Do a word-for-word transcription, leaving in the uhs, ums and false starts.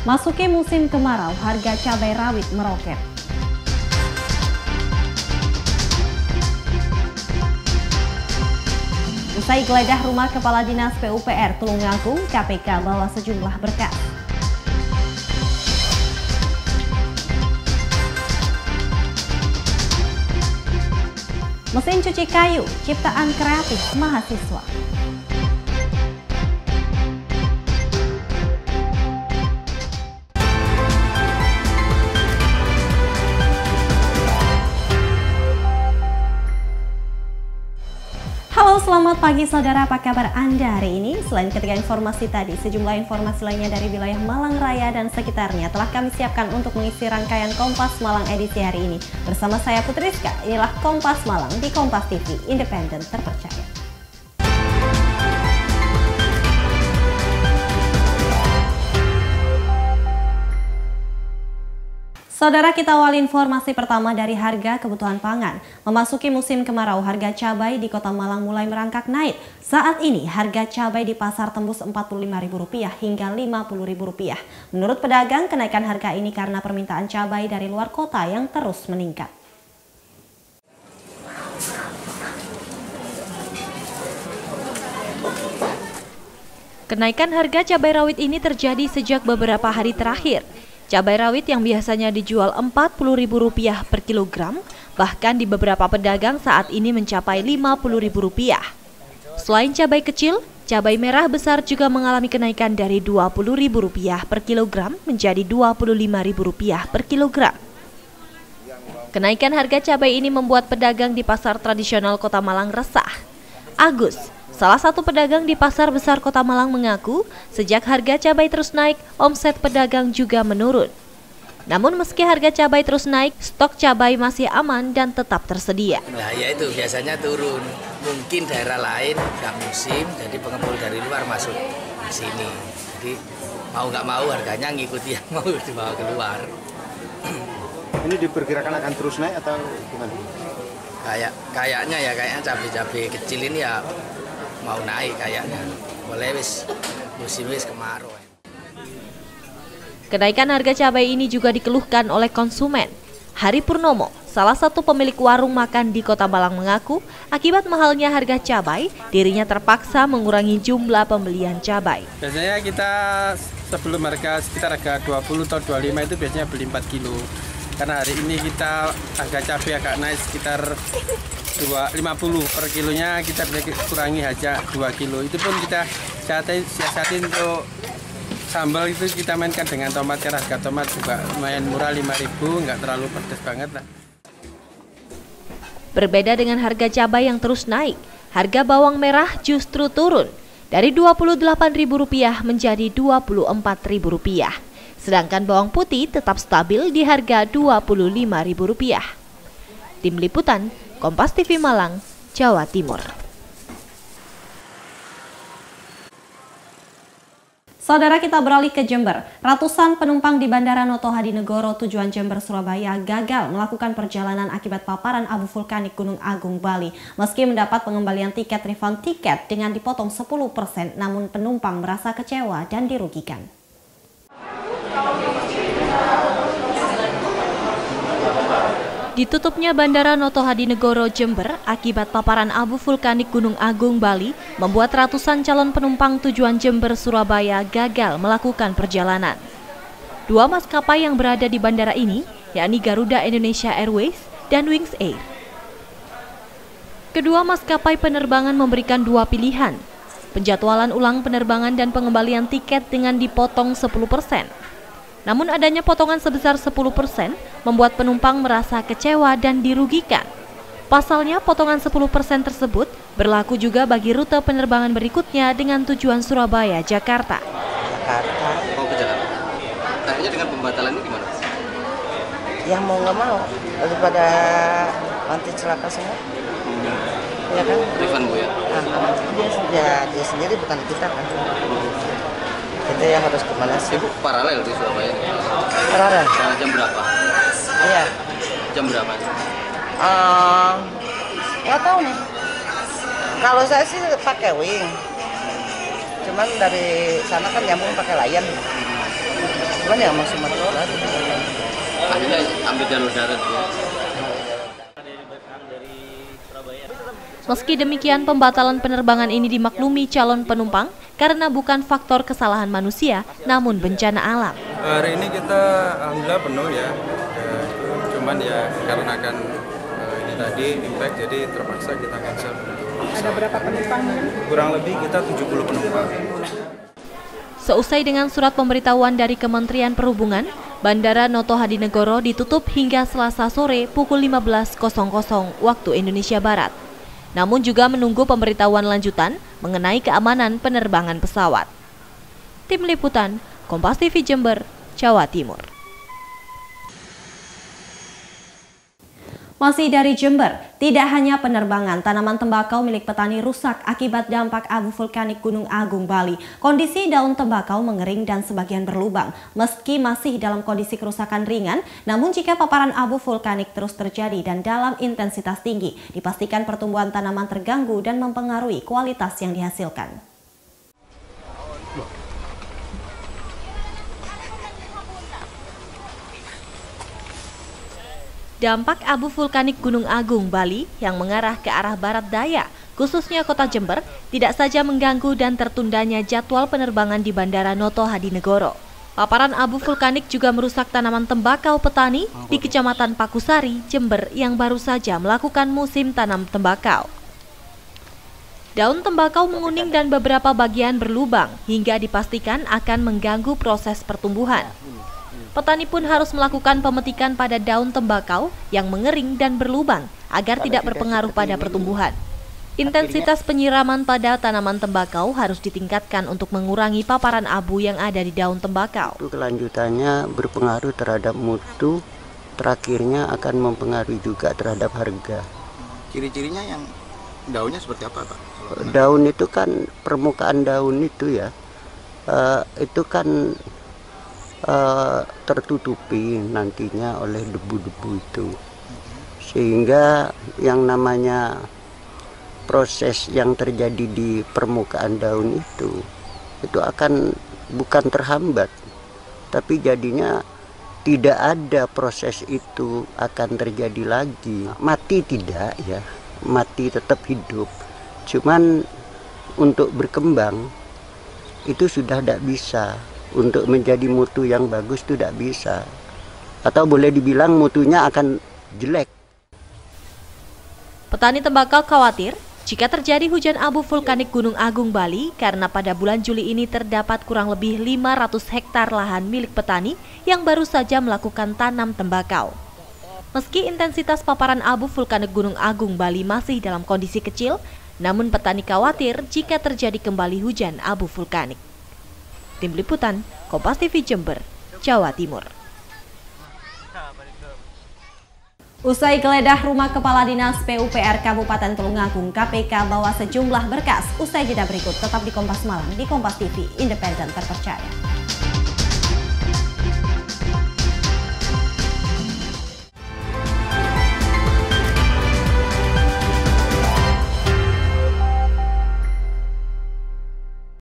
Masuki musim kemarau, harga cabai rawit meroket. Usai geledah rumah Kepala Dinas P U P R Tulungagung, K P K bawa sejumlah berkas. Mesin cuci kayu, ciptaan kreatif mahasiswa. Halo, selamat pagi saudara, apa kabar Anda hari ini? Selain ketiga informasi tadi, sejumlah informasi lainnya dari wilayah Malang Raya dan sekitarnya telah kami siapkan untuk mengisi rangkaian Kompas Malang edisi hari ini. Bersama saya Putri Rizka, inilah Kompas Malang di Kompas T V, independen terpercaya. Saudara, kita awali informasi pertama dari harga kebutuhan pangan. Memasuki musim kemarau, harga cabai di Kota Malang mulai merangkak naik. Saat ini harga cabai di pasar tembus empat puluh lima ribu rupiah hingga lima puluh ribu rupiah. Menurut pedagang, kenaikan harga ini karena permintaan cabai dari luar kota yang terus meningkat. Kenaikan harga cabai rawit ini terjadi sejak beberapa hari terakhir. Cabai rawit yang biasanya dijual empat puluh ribu rupiah per kilogram, bahkan di beberapa pedagang saat ini mencapai lima puluh ribu rupiah. Selain cabai kecil, cabai merah besar juga mengalami kenaikan dari dua puluh ribu rupiah per kilogram menjadi dua puluh lima ribu rupiah per kilogram. Kenaikan harga cabai ini membuat pedagang di pasar tradisional Kota Malang resah. Agus, salah satu pedagang di Pasar Besar Kota Malang, mengaku sejak harga cabai terus naik, omset pedagang juga menurun. Namun meski harga cabai terus naik, stok cabai masih aman dan tetap tersedia. Nah ya itu biasanya turun, mungkin daerah lain nggak musim, jadi pengepul dari luar masuk ke sini. Jadi mau nggak mau harganya ngikuti yang mau dibawa keluar. Ini diperkirakan akan terus naik atau gimana? Kayak kayaknya ya kayaknya cabai-cabai kecil ini ya mau naik kayaknya, boleh wis musim wis kemarau. Kenaikan harga cabai ini juga dikeluhkan oleh konsumen. Hari Purnomo, salah satu pemilik warung makan di Kota Malang, mengaku akibat mahalnya harga cabai, dirinya terpaksa mengurangi jumlah pembelian cabai. Biasanya kita sebelum harga sekitar harga dua puluh atau dua puluh lima itu biasanya beli empat kilo. Karena hari ini kita harga cabai agak naik sekitar dua ratus lima puluh per kilonya, kita kurangi aja dua kilo. Itu pun kita siasatin untuk sambal itu kita mainkan dengan tomat, karena harga tomat juga lumayan murah, lima ribu, nggak terlalu pedas banget lah. Berbeda dengan harga cabai yang terus naik, harga bawang merah justru turun dari dua puluh delapan ribu rupiah menjadi dua puluh empat ribu rupiah. Sedangkan bawang putih tetap stabil di harga dua puluh lima ribu rupiah. Tim Liputan, Kompas T V Malang, Jawa Timur. Saudara, kita beralih ke Jember. Ratusan penumpang di Bandara Noto Hadinegoro tujuan Jember Surabaya gagal melakukan perjalanan akibat paparan abu vulkanik Gunung Agung Bali. Meski mendapat pengembalian tiket refund tiket dengan dipotong sepuluh persen, namun penumpang merasa kecewa dan dirugikan. Ditutupnya Bandara Noto Hadinegoro Jember akibat paparan abu vulkanik Gunung Agung Bali membuat ratusan calon penumpang tujuan Jember Surabaya gagal melakukan perjalanan. Dua maskapai yang berada di bandara ini, yakni Garuda Indonesia Airways dan Wings Air. Kedua maskapai penerbangan memberikan dua pilihan, penjadwalan ulang penerbangan dan pengembalian tiket dengan dipotong sepuluh persen. Namun adanya potongan sebesar sepuluh persen membuat penumpang merasa kecewa dan dirugikan. Pasalnya potongan sepuluh persen tersebut berlaku juga bagi rute penerbangan berikutnya dengan tujuan Surabaya, Jakarta. Jakarta. Mau ke Jakarta? Akhirnya dengan pembatalan ini gimana? Ya mau nggak mau, daripada nanti celaka semua. Hmm. Ya kan? Refund Bu ya? Nah, dia, dia, dia sendiri bukan kita kan. Itu yang harus kemana sih? Ibu paralel di Surabaya? Paralel. Nah, jam berapa? Iya. Jam berapa? Uh, nggak tahu nih. Kalau saya sih pakai Wing. Cuman dari sana kan nyambung pakai Lion. Cuman ya masih Madura. Akhirnya ambil jalur darat ya. Meski demikian, pembatalan penerbangan ini dimaklumi calon penumpang karena bukan faktor kesalahan manusia, namun bencana alam. Hari ini kita alhamdulillah penuh ya, ya cuman ya karena kan uh, ini tadi impact jadi terpaksa kita cancel. Ada berapa penumpang? Kurang lebih kita tujuh puluh penumpang. Seusai dengan surat pemberitahuan dari Kementerian Perhubungan, Bandara Noto Hadinegoro ditutup hingga Selasa sore pukul lima belas waktu Indonesia Barat. Namun juga menunggu pemberitahuan lanjutan mengenai keamanan penerbangan pesawat. Tim Liputan, Kompas T V Jember, Jawa Timur. Masih dari Jember, tidak hanya penerbangan, tanaman tembakau milik petani rusak akibat dampak abu vulkanik Gunung Agung, Bali. Kondisi daun tembakau mengering dan sebagian berlubang. Meski masih dalam kondisi kerusakan ringan, namun jika paparan abu vulkanik terus terjadi dan dalam intensitas tinggi, dipastikan pertumbuhan tanaman terganggu dan mempengaruhi kualitas yang dihasilkan. Dampak abu vulkanik Gunung Agung, Bali yang mengarah ke arah barat daya, khususnya kota Jember, tidak saja mengganggu dan tertundanya jadwal penerbangan di Bandara Noto Hadinegoro. Paparan abu vulkanik juga merusak tanaman tembakau petani di Kecamatan Pakusari, Jember yang baru saja melakukan musim tanam tembakau. Daun tembakau menguning dan beberapa bagian berlubang hingga dipastikan akan mengganggu proses pertumbuhan. Petani pun harus melakukan pemetikan pada daun tembakau yang mengering dan berlubang agar tidak berpengaruh pada pertumbuhan. Intensitas penyiraman pada tanaman tembakau harus ditingkatkan untuk mengurangi paparan abu yang ada di daun tembakau. Kelanjutannya berpengaruh terhadap mutu, terakhirnya akan mempengaruhi juga terhadap harga. Ciri-cirinya yang daunnya seperti apa, Pak? Daun itu kan, permukaan daun itu ya, uh, itu kan Uh, tertutupi nantinya oleh debu-debu itu, sehingga yang namanya proses yang terjadi di permukaan daun itu itu akan bukan terhambat, tapi jadinya tidak ada proses itu akan terjadi lagi. Mati tidak ya, mati tetap hidup, cuman untuk berkembang itu sudah tidak bisa. Untuk menjadi mutu yang bagus itu tidak bisa, atau boleh dibilang mutunya akan jelek. Petani tembakau khawatir jika terjadi hujan abu vulkanik Gunung Agung, Bali karena pada bulan Juli ini terdapat kurang lebih lima ratus hektar lahan milik petani yang baru saja melakukan tanam tembakau. Meski intensitas paparan abu vulkanik Gunung Agung, Bali masih dalam kondisi kecil, namun petani khawatir jika terjadi kembali hujan abu vulkanik. Tim Liputan, Kompas T V Jember, Jawa Timur. Usai geledah rumah Kepala Dinas P U P R Kabupaten Tulungagung, K P K bawa sejumlah berkas. Usai jeda berikut, tetap di Kompas Malam, di Kompas T V, independen terpercaya.